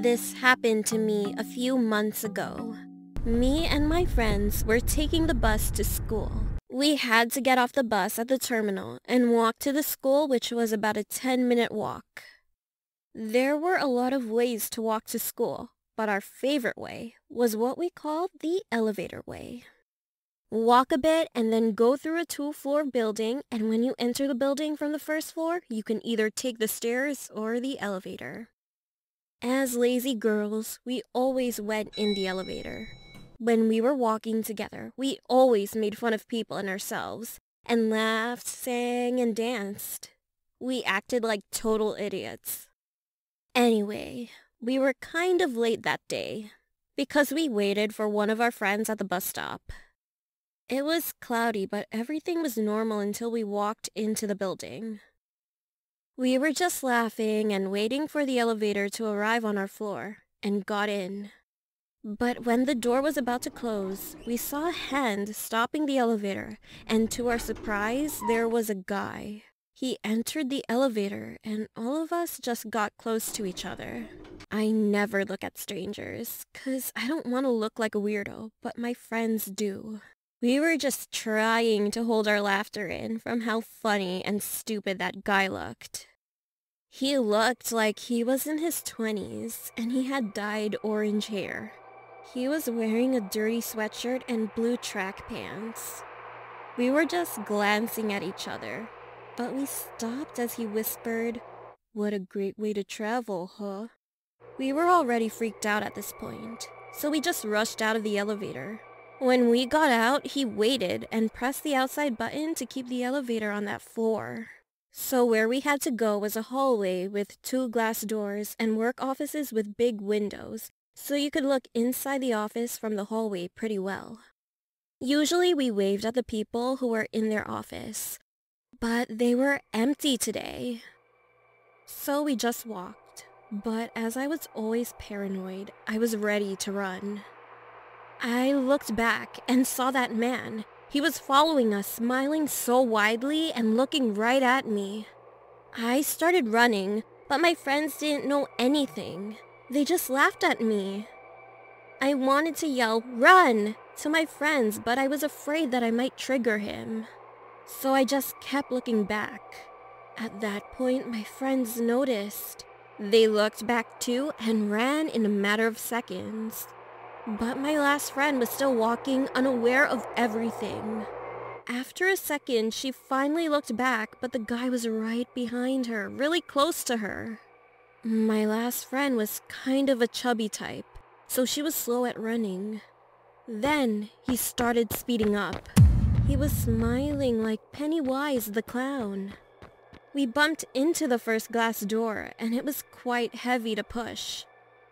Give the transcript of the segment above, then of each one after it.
This happened to me a few months ago. Me and my friends were taking the bus to school. We had to get off the bus at the terminal and walk to the school, which was about a 10-minute walk. There were a lot of ways to walk to school, but our favorite way was what we called the elevator way. Walk a bit and then go through a 2-floor building, and when you enter the building from the first floor, you can either take the stairs or the elevator. As lazy girls, we always went in the elevator. When we were walking together, we always made fun of people and ourselves, and laughed, sang, and danced. We acted like total idiots. Anyway, we were kind of late that day, because we waited for one of our friends at the bus stop. It was cloudy, but everything was normal until we walked into the building. We were just laughing and waiting for the elevator to arrive on our floor, and got in. But when the door was about to close, we saw a hand stopping the elevator, and to our surprise, there was a guy. He entered the elevator, and all of us just got close to each other. I never look at strangers, 'cause I don't want to look like a weirdo, but my friends do. We were just trying to hold our laughter in from how funny and stupid that guy looked. He looked like he was in his 20s, and he had dyed orange hair. He was wearing a dirty sweatshirt and blue track pants. We were just glancing at each other, but we stopped as he whispered, "What a great way to travel, huh?" We were already freaked out at this point, so we just rushed out of the elevator. When we got out, he waited and pressed the outside button to keep the elevator on that floor. So where we had to go was a hallway with 2 glass doors and work offices with big windows, so you could look inside the office from the hallway pretty well. Usually we waved at the people who were in their office, but they were empty today. So we just walked, but as I was always paranoid, I was ready to run. I looked back and saw that man. He was following us, smiling so widely and looking right at me. I started running, but my friends didn't know anything. They just laughed at me. I wanted to yell, "Run!" to my friends, but I was afraid that I might trigger him. So I just kept looking back. At that point, my friends noticed. They looked back too and ran in a matter of seconds. But my last friend was still walking, unaware of everything. After a second, she finally looked back, but the guy was right behind her, really close to her. My last friend was kind of a chubby type, so she was slow at running. Then he started speeding up. He was smiling like Pennywise the clown. We bumped into the first glass door, and it was quite heavy to push.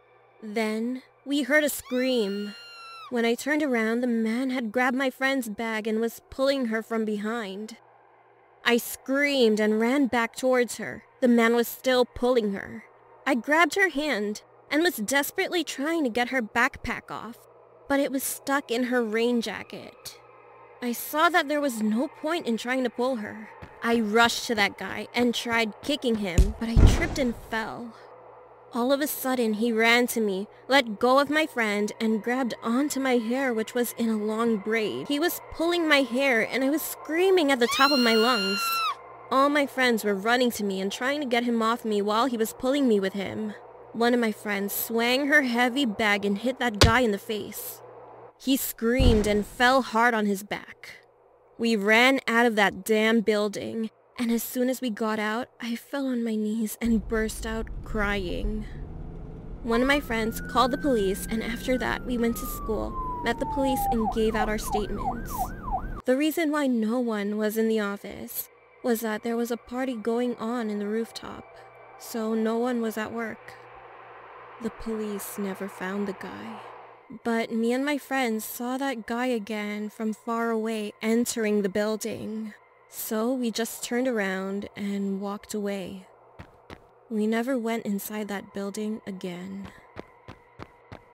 Then we heard a scream. When I turned around, the man had grabbed my friend's bag and was pulling her from behind. I screamed and ran back towards her. The man was still pulling her. I grabbed her hand and was desperately trying to get her backpack off, but it was stuck in her rain jacket. I saw that there was no point in trying to pull her. I rushed to that guy and tried kicking him, but I tripped and fell. All of a sudden, he ran to me, let go of my friend, and grabbed onto my hair, which was in a long braid. He was pulling my hair, and I was screaming at the top of my lungs. All my friends were running to me and trying to get him off me while he was pulling me with him. One of my friends swung her heavy bag and hit that guy in the face. He screamed and fell hard on his back. We ran out of that damn building, and as soon as we got out, I fell on my knees and burst out crying. One of my friends called the police, and after that we went to school, met the police, and gave out our statements. The reason why no one was in the office was that there was a party going on in the rooftop, so no one was at work. The police never found the guy. But me and my friends saw that guy again from far away entering the building. So we just turned around and walked away. We never went inside that building again.